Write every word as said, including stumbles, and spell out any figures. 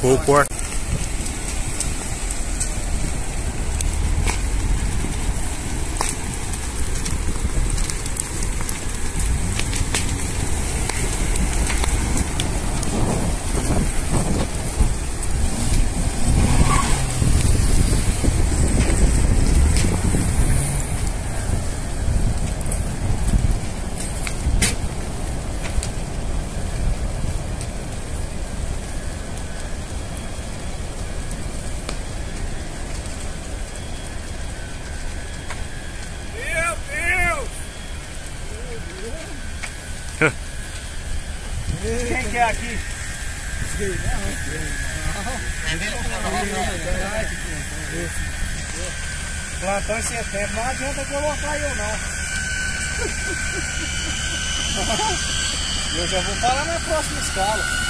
Foi o corte. Quem que é aqui? Plantão em setembro, não adianta colocar eu não. Eu já vou falar na próxima escala.